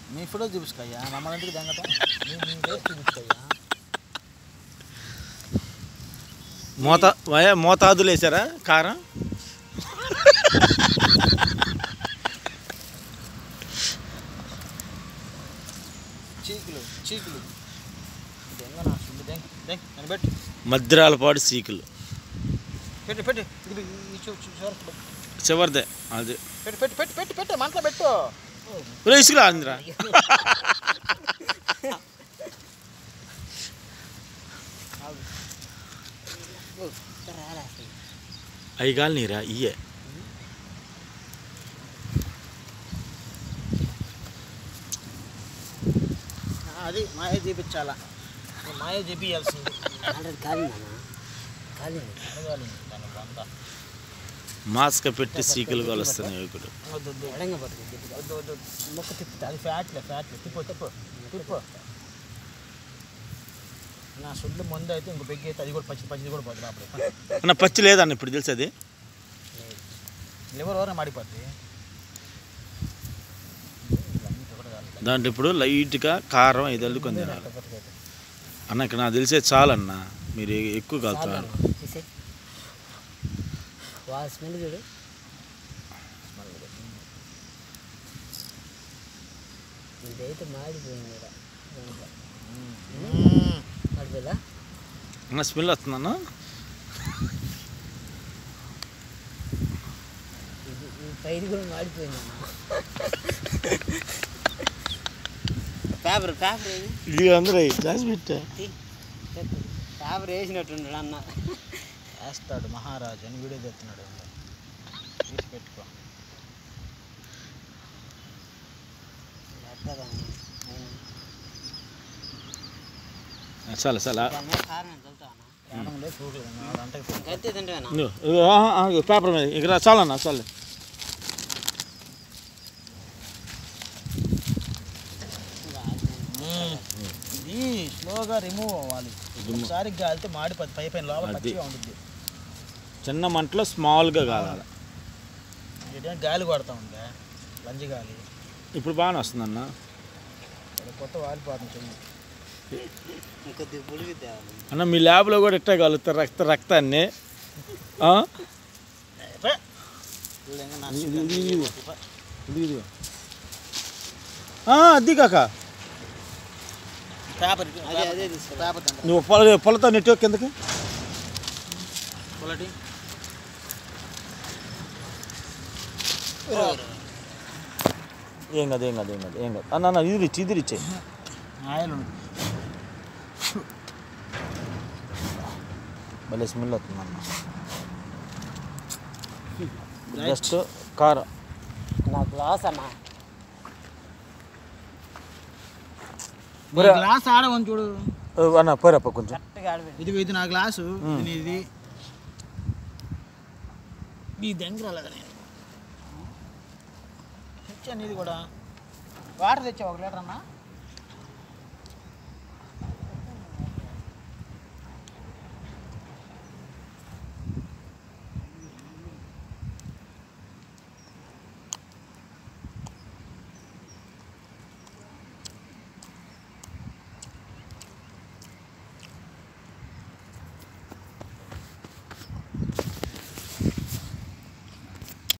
మీ photo చూపించుకయ్యా మమ్మల్ని ఎందుకు దెంగటం మీ taste చూపించుకయ్యా మోతాదులు వేసారా కారం చీకులు పెట్టు మద్రాలపాడు చీకులు పెట్టు చివరిదే అది పెట్టు మంటలో పెట్టు ఇసుకులా అందిరా అయ్యగాలి నీరా ఇయ్యే అది మాయ చూపించాలా మాయ చూపించాల్సింది మాస్క్ పెట్టి సీకులు కలుస్తున్నాయి ఇప్పుడు మొక్క తిప్పుతా అది ఫ్యాట్లే తిప్పు నా సుడ్లు ముందు అయితే ఇంకో పెగ్గి అయితే అది కూడా పచ్చి కూడా పోతుంది అప్పుడు అన్న పచ్చి లేదన్న ఇప్పుడు తెలుసు అది లివర్ ఓవర్ మాడిపోద్ది దాంట్లో ఇప్పుడు లైట్గా కారం 5 అల్లుకొని తినాలి అన్న ఇక్కడ నాకు తెలిసే చాలన్న మీరు ఎక్కువ కలుతున్నారు స్మెల్ చూడు ఇదైతే మాడిపోయింది మాడిపోయిందా అన్న స్మెల్ వస్తుందన్న పైది కూడా మాడిపోయింది పేపర్ ఇది అందరూ క్లాస్ పెట్టా పేపర్ వేసినట్టున్నాడు అన్న వేస్తాడు మహారాజు అని వీడియో తెస్తున్నాడు తీసి పెట్టుకో చాలా పేపర్ మీద ఇక్కడ చాలన్నా చాలు ఇది స్లోగా రిమూవ్ అవ్వాలి ఒకసారి గాలితే మాడిపోద్ది పైపైన లోపల పచ్చిగా ఉంటుంది చిన్న మంటలో స్మాల్గా కావాలి గాలి కొడతా ఉందా లంజి గాలి ఇప్పుడు బాగానే వస్తుందన్న కొత్త వాలిపోతుంది అన్న మీ ల్యాబ్లో కూడా ఇట్టే కలుగుతారు రక్తాన్ని అది కాక నువ్వు పొలతో నెట్టు కిందకి పొలటి ఏం కాదు అన్న ఇదిరిచ్చే ఆయిల్ భలే స్మెల్ అవుతుంది అన్న జస్ట్ కారం నా గ్లాస్ అన్న గ్లాస్ ఆడవని చూడు అన్న పోరప్ప కొంచెం ఇది నా గ్లాసు ఇది మీ దగ్గర ఇది కూడా వాటర్ తెచ్చావు 1 లీటర్ అన్నా